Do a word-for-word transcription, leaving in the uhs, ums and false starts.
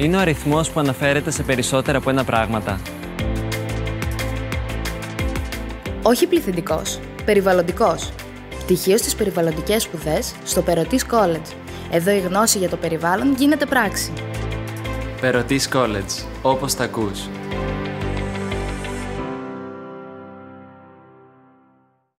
Είναι ο αριθμός που αναφέρεται σε περισσότερα από ένα πράγματα. Όχι πληθυντικός, περιβαλλοντικός. Πτυχίο στις περιβαλλοντικές σπουδές στο Περωτής College. Εδώ η γνώση για το περιβάλλον γίνεται πράξη. Περωτής College, όπως τα ακούς.